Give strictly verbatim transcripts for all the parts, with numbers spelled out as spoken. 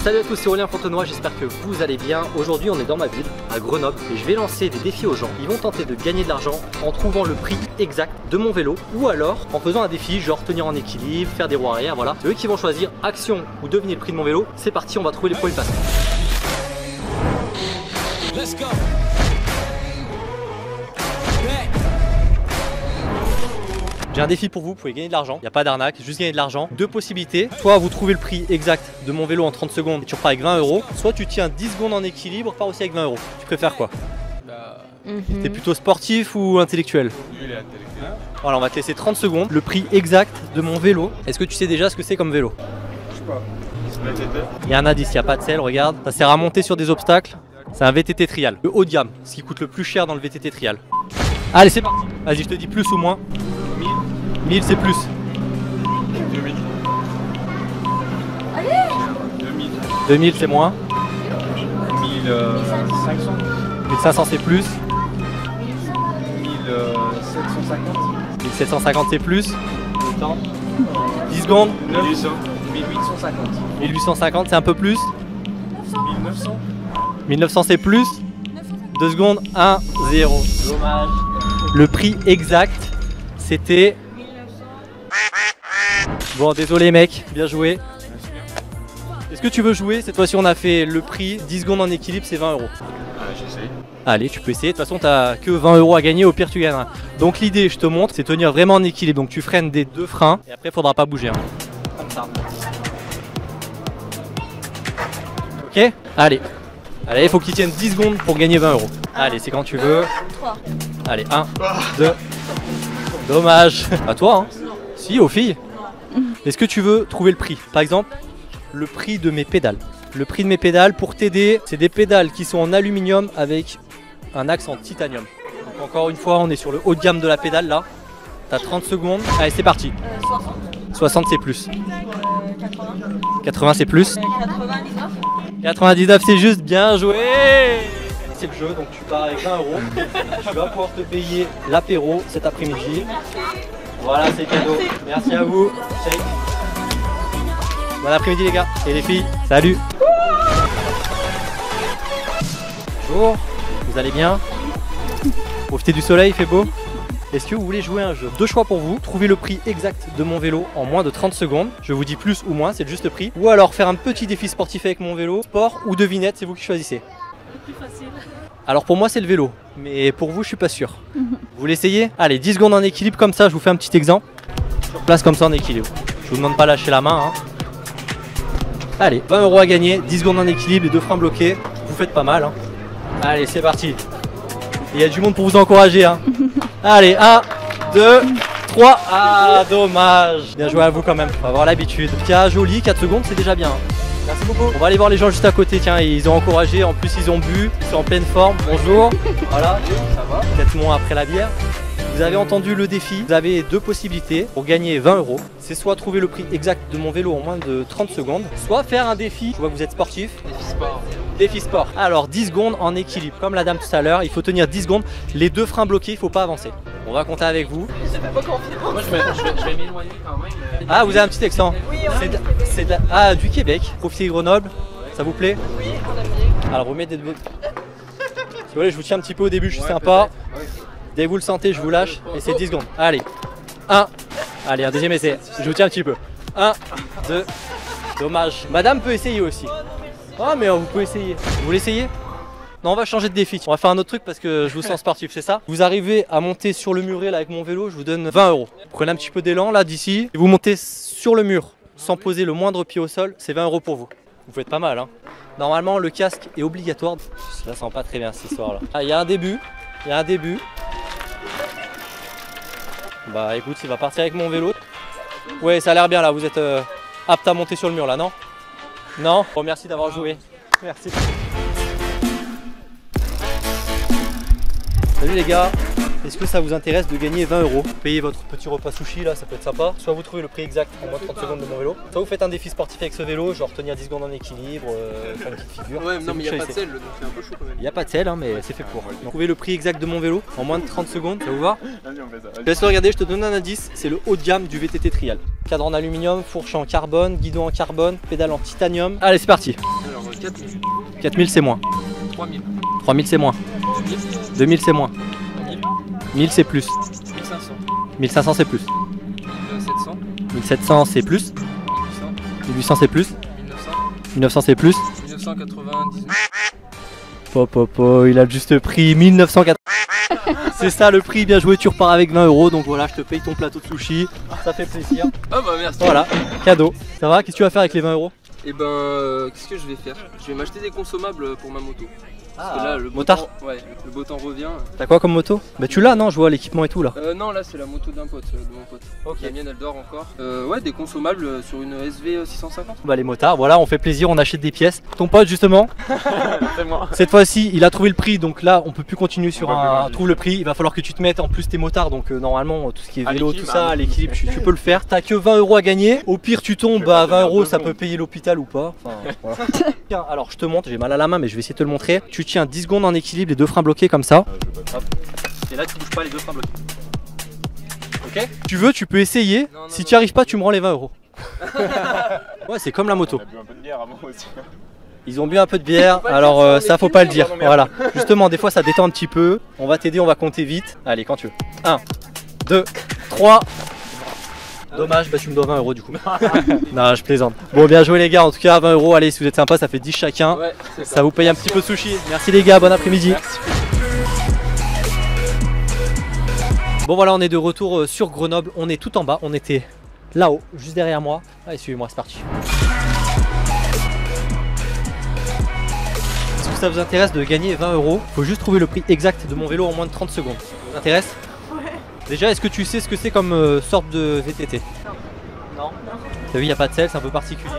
Salut à tous, c'est Aurélien Fontenoy, j'espère que vous allez bien. Aujourd'hui on est dans ma ville, à Grenoble, et je vais lancer des défis aux gens. Ils vont tenter de gagner de l'argent en trouvant le prix exact de mon vélo, ou alors en faisant un défi genre tenir en équilibre, faire des roues arrière, voilà. C'est eux qui vont choisir action ou deviner le prix de mon vélo. C'est parti, on va trouver les premiers passants. Let's go. J'ai un défi pour vous, vous pouvez gagner de l'argent, il n'y a pas d'arnaque, juste gagner de l'argent. Deux possibilités, soit vous trouvez le prix exact de mon vélo en trente secondes et tu repars avec vingt euros, soit tu tiens dix secondes en équilibre, pars aussi avec vingt euros. Tu préfères quoi? Bah... mm-hmm. T'es plutôt sportif ou intellectuel? Lui il est intellectuel. Voilà, on va te laisser trente secondes, le prix exact de mon vélo. Est-ce que tu sais déjà ce que c'est comme vélo? Je sais pas. Il y a un indice, il n'y a pas de selle, regarde. Ça sert à monter sur des obstacles. C'est un V T T trial, le haut de gamme, ce qui coûte le plus cher dans le V T T trial. Allez, c'est parti. Vas-y, je te dis plus ou moins. mille c'est plus. deux mille. Allez deux mille. deux mille c'est moins. mille cinq cents. mille cinq cents c'est plus. mille sept cent cinquante. mille sept cent cinquante c'est plus. Le temps. dix secondes. mille huit cents. mille huit cent cinquante. mille huit cent cinquante c'est un peu plus. mille neuf cents. mille neuf cents c'est plus. deux secondes. un, zéro. Dommage. Le prix exact c'était... Bon, désolé mec, bien joué. Est-ce que tu veux jouer? Cette fois-ci on a fait le prix, dix secondes en équilibre c'est vingt euros. Ah, j'essaye. Allez, tu peux essayer, de toute façon t'as que vingt euros à gagner, au pire tu gagneras. Donc l'idée, je te montre, c'est tenir vraiment en équilibre. Donc tu freines des deux freins et après il faudra pas bouger. Hein. Comme ça. Ok? Allez. Allez, il faut qu'il tienne dix secondes pour gagner vingt euros. Allez, c'est quand tu veux. trois. Allez, un, deux. Dommage. À toi, hein. Si, aux filles. Est-ce que tu veux trouver le prix? Par exemple, le prix de mes pédales. Le prix de mes pédales, pour t'aider, c'est des pédales qui sont en aluminium avec un axe en titanium. Donc encore une fois, on est sur le haut de gamme de la pédale là. T'as trente secondes. Allez, c'est parti. Euh, soixante. soixante c'est plus. Euh, quatre-vingts. quatre-vingts c'est plus. Euh, quatre-vingt-dix-neuf. quatre-vingt-dix-neuf c'est juste, bien joué. C'est le jeu, donc tu pars avec vingt euros. Tu vas pouvoir te payer l'apéro cet après-midi. Voilà, c'est cadeau. Merci à vous. Salut. Bon après-midi les gars et les filles. Salut. Bonjour. Vous allez bien? Profitez du soleil, il fait beau. Est-ce que vous voulez jouer à un jeu? Deux choix pour vous. Trouver le prix exact de mon vélo en moins de trente secondes. Je vous dis plus ou moins, c'est le juste prix. Ou alors faire un petit défi sportif avec mon vélo. Sport ou devinette, c'est vous qui choisissez. Le plus facile. Alors pour moi c'est le vélo, mais pour vous je suis pas sûr. Vous l'essayez? Allez, dix secondes en équilibre comme ça, je vous fais un petit exemple. Sur place comme ça en équilibre. Je vous demande pas de lâcher la main. Hein. Allez, vingt euros à gagner, dix secondes en équilibre, les deux freins bloqués. Vous faites pas mal. Hein. Allez, c'est parti. Il y a du monde pour vous encourager. Hein. Allez, un, deux, trois. Ah, dommage. Bien joué à vous quand même, on va avoir l'habitude. Tiens, joli, quatre secondes, c'est déjà bien. Hein. Merci beaucoup. On va aller voir les gens juste à côté, tiens, ils ont encouragé, en plus ils ont bu, ils sont en pleine forme. Bonjour. Voilà, ça va. Peut-être moins après la bière. Vous avez entendu le défi, vous avez deux possibilités pour gagner vingt euros. C'est soit trouver le prix exact de mon vélo en moins de trente secondes, soit faire un défi. Je vois que vous êtes sportif. Défi sport. Défi sport. Alors dix secondes en équilibre, comme la dame tout à l'heure, il faut tenir dix secondes. Les deux freins bloqués, il ne faut pas avancer. On va compter avec vous. Moi je vais, je vais m'éloigner quand même. Mais... Ah, vous avez un petit accent? Oui, ouais. C'est de, de ah, du Québec. Profitez de Grenoble. Ça vous plaît? Oui, on aime bien. Alors vous mettez des... Si vous voulez, je vous tiens un petit peu au début, je suis ouais, sympa. Dès que vous le sentez, je vous lâche et c'est dix secondes. Allez, un. Allez, un deuxième essai. Je vous tiens un petit peu. un, deux. Dommage. Madame peut essayer aussi. Ah, mais vous pouvez essayer. Vous voulez essayer? Non, on va changer de défi. On va faire un autre truc parce que je vous sens sportif, c'est ça? Vous arrivez à monter sur le muret là avec mon vélo, je vous donne vingt euros. Prenez un petit peu d'élan là d'ici. Et vous montez sur le mur sans poser le moindre pied au sol, c'est vingt euros pour vous. Vous faites pas mal, hein. Normalement, le casque est obligatoire. Ça sent pas très bien cette histoire là. Ah, il y a un début. Il y a un début. Bah écoute, il va partir avec mon vélo. Ouais, ça a l'air bien là, vous êtes euh, apte à monter sur le mur là, non? Non? Bon, merci d'avoir joué. Merci. Salut les gars. Est-ce que ça vous intéresse de gagner vingt euros? Payez votre petit repas sushi là, ça peut être sympa. Soit vous trouvez le prix exact en moins de trente secondes de mon vélo, soit vous faites un défi sportif avec ce vélo, genre tenir dix secondes en équilibre, euh, faire une petite figure. Ouais, non mais il n'y a pas de sel, donc c'est un peu chaud quand même. Il n'y a pas de sel, hein, mais ouais, c'est fait pour. Donc, trouvez le prix exact de mon vélo en moins de trente secondes, ça vous va? Vas-y, on fait ça. Laisse regarder, je te donne un indice, c'est le haut de gamme du V T T Trial. Cadre en aluminium, fourche en carbone, guidon en carbone, pédale en titanium. Allez, c'est parti. quatre mille. quatre mille c'est moins. trois mille. trois mille c'est moins. deux mille c'est moins. mille. mille c'est plus. mille cinq cents. mille cinq cents c'est plus. mille sept cents. mille sept cents c'est plus. mille huit cents. mille huit cents c'est plus. mille neuf cents. mille neuf cents c'est plus. mille neuf cent quatre-vingt-dix-neuf. Pop, pop, pop, il a le juste prix, mille neuf cent quatre. C'est ça le prix, bien joué, tu repars avec vingt euros. Donc voilà, je te paye ton plateau de sushi. Ça fait plaisir. Ah bah merci. Voilà, cadeau. Ça va, qu'est-ce que tu vas faire avec les vingt euros? Et ben, euh, qu'est-ce que je vais faire? Je vais m'acheter des consommables pour ma moto. Parce que Ah, là, le beau motard. temps, ouais, le beau temps revient. T'as quoi comme moto? Bah tu l'as, non? Je vois l'équipement et tout là. Euh, non, là c'est la moto d'un pote, euh, de mon pote. Ok. La mienne elle dort encore. Euh, ouais, des consommables euh, sur une S V six cent cinquante. Bah les motards, voilà, on fait plaisir, on achète des pièces. Ton pote justement, C'est moi. cette fois-ci, il a trouvé le prix, donc là, on peut plus continuer sur On va plus un manger. trouve le prix. Il va falloir que tu te mettes en plus tes motards, donc euh, normalement tout ce qui est À vélo, tout l'équilibre, ça, hein. l'équilibre, tu, tu peux le faire. T'as que vingt euros à gagner. Au pire, tu tombes, bah vingt euros, ça peut payer l'hôpital ou pas. Enfin, voilà. Tiens, alors je te montre, j'ai mal à la main, mais je vais essayer de te le montrer. Tu tiens dix secondes en équilibre, les deux freins bloqués comme ça. Hop. Et là, tu bouges pas les deux freins bloqués. Ok. Tu veux, tu peux essayer. Non, non, si non. tu n'y arrives pas, tu me rends les vingt euros. Ouais, c'est comme la moto. On a bu un peu de bière avant aussi. Ils ont bu un peu de bière, pas le alors dire ça, euh, on ça est faut plus pas le lourd, dire. non, merde. Voilà. Justement, des fois ça détend un petit peu. On va t'aider, on va compter vite. Allez, quand tu veux. un, deux, trois. Dommage, bah tu me dois vingt euros du coup. Non, je plaisante. Bon, bien joué les gars, en tout cas vingt euros. Allez, si vous êtes sympa, ça fait dix chacun. Ouais, c'est ça. Ça vous paye un petit peu de sushi. Merci les gars, bon après-midi. Bon voilà, on est de retour euh, sur Grenoble. On est tout en bas, on était là-haut, juste derrière moi. Allez, suivez-moi, c'est parti. Est-ce que ça vous intéresse de gagner vingt euros? Faut juste trouver le prix exact de mon vélo en moins de trente secondes. Ça vous intéresse? Ouais. Déjà, est-ce que tu sais ce que c'est comme euh, sorte de V T T? Non. Non. T'as vu, il n'y a pas de selle, c'est un peu particulier.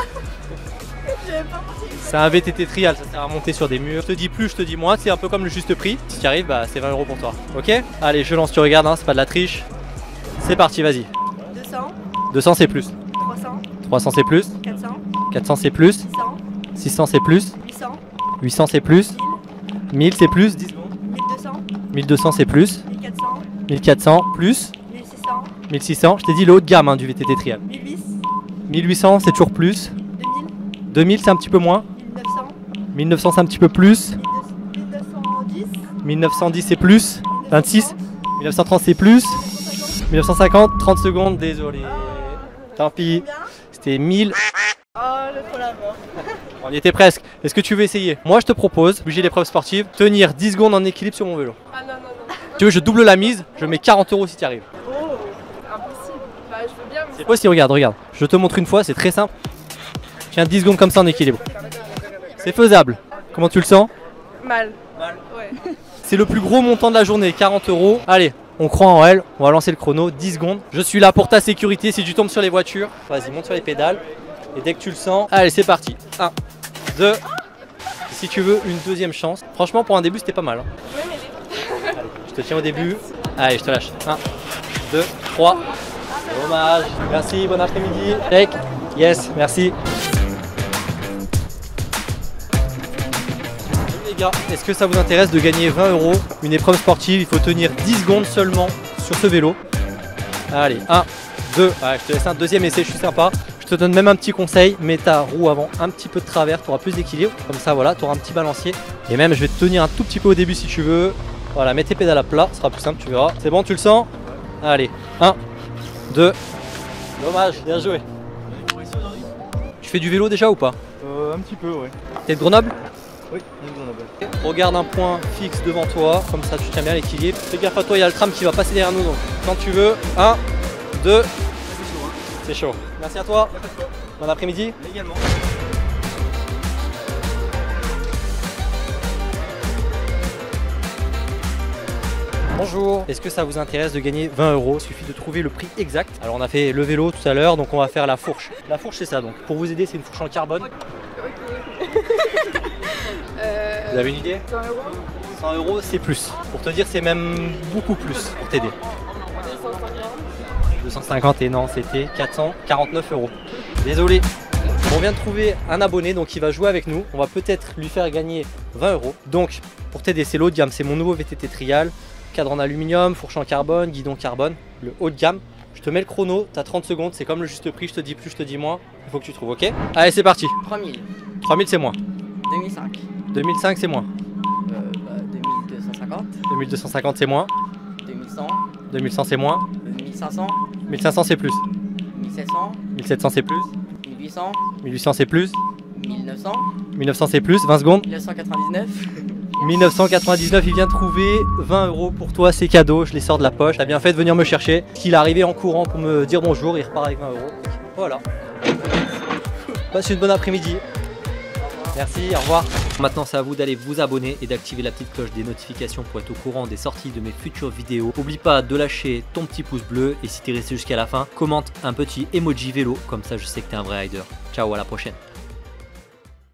C'est un V T T trial, ça sert à monter sur des murs. Je te dis plus, je te dis moins, c'est un peu comme le juste prix. Si tu arrives, bah, c'est vingt euros pour toi. Ok? Allez, je lance, tu regardes, hein, c'est pas de la triche. C'est parti, vas-y. deux cents, deux cents c'est plus. trois cents, trois cents c'est plus. quatre cents, quatre cents c'est plus. six cents, six cents c'est plus. huit cents, huit cents c'est plus. mille c'est plus. dix secondes. mille deux cents, mille deux cents c'est plus. mille quatre cents, mille quatre cents plus. mille six cents, mille six cents, je t'ai dit le haut de gamme hein, du V T T trial. mille huit cents, mille huit cents c'est toujours plus. deux mille, deux mille c'est un petit peu moins. mille neuf cents, mille neuf cents c'est un petit peu plus. mille neuf cent dix, mille neuf cent dix c'est plus. vingt-six. mille neuf cent trente c'est plus. mille neuf cent cinquante, trente secondes, désolé. Tant pis. combien? C'était mille. Oh, j'ai trop la mort. On y était presque. Est-ce que tu veux essayer? Moi je te propose, bouger l'épreuve sportive, tenir dix secondes en équilibre sur mon vélo. Ah non, non, non. Tu veux, je double la mise, je mets quarante euros si tu arrives. Oh, impossible. Bah, je veux bien, mais C'est possible, regarde, regarde. Je te montre une fois, c'est très simple. Tiens dix secondes comme ça en équilibre. C'est faisable. Comment tu le sens? mal. Mal. Ouais. C'est le plus gros montant de la journée, quarante euros. Allez, on croit en elle, on va lancer le chrono, dix secondes. Je suis là pour ta sécurité si tu tombes sur les voitures. Vas-y, monte sur les pédales. Et dès que tu le sens, allez, c'est parti. un, deux. Si tu veux une deuxième chance. Franchement, pour un début, c'était pas mal. hein. Oui, mais j'ai... Allez, je te tiens au début. Allez, je te lâche. un, deux, trois. Dommage. Merci, bon après-midi. Check. Yes, merci. Les gars, est-ce que ça vous intéresse de gagner vingt euros? Une épreuve sportive, il faut tenir dix secondes seulement sur ce vélo. Allez, un, deux. Ouais, je te laisse un deuxième essai, je suis sympa. Je te donne même un petit conseil, mets ta roue avant un petit peu de travers, tu auras plus d'équilibre. Comme ça, voilà, tu auras un petit balancier. Et même, je vais te tenir un tout petit peu au début si tu veux. Voilà, mets tes pédales à plat, ce sera plus simple, tu verras. C'est bon, tu le sens? Allez, un, deux. Dommage, bien joué. Tu fais du vélo déjà ou pas? Euh, un petit peu, ouais. T'es de Grenoble? Oui, Grenoble. Regarde un point fixe devant toi, comme ça tu tiens bien l'équilibre. Fais gaffe à toi, il y a le tram qui va passer derrière nous, donc quand tu veux, un, deux. C'est chaud. Merci à toi. Bon après-midi. Également. Bonjour. Est-ce que ça vous intéresse de gagner vingt euros? Il suffit de trouver le prix exact. Alors on a fait le vélo tout à l'heure, donc on va faire la fourche. La fourche c'est ça, donc pour vous aider c'est une fourche en carbone. Euh, Vous avez une idée? cent euros, cent euros c'est plus. Pour te dire c'est même beaucoup plus pour t'aider. deux cent cinquante. deux cent cinquante et non c'était quatre cent quarante-neuf euros. Désolé. On vient de trouver un abonné donc il va jouer avec nous. On va peut-être lui faire gagner vingt euros. Donc pour t'aider c'est l'haut de gamme, c'est mon nouveau V T T trial. Cadre en aluminium, fourche en carbone, guidon carbone, le haut de gamme. Je te mets le chrono, t'as trente secondes, c'est comme le juste prix, je te dis plus, je te dis moins. Il faut que tu trouves, ok? Allez c'est parti. trois mille. trois mille c'est moins. deux mille cinq. deux mille cinq c'est moins. Euh, bah, deux mille deux cent cinquante. deux mille deux cent cinquante c'est moins. deux mille cent. deux mille cent c'est moins. mille cinq cents. mille cinq cents c'est plus. mille sept cents. mille sept cents c'est plus. mille huit cents. mille huit cents c'est plus. mille neuf cents. mille neuf cents c'est plus. vingt secondes. mille neuf cent quatre-vingt-dix-neuf. mille neuf cent quatre-vingt-dix-neuf, il vient de trouver vingt euros pour toi, c'est cadeau, je les sors de la poche. T'as bien fait de venir me chercher. Qu'il est arrivé en courant pour me dire bonjour, il repart avec vingt euros. Voilà. Passe une bonne après-midi. Merci, au revoir. Maintenant, c'est à vous d'aller vous abonner et d'activer la petite cloche des notifications pour être au courant des sorties de mes futures vidéos. N'oublie pas de lâcher ton petit pouce bleu et si t'es resté jusqu'à la fin, commente un petit emoji vélo, comme ça je sais que t'es un vrai rider. Ciao, à la prochaine.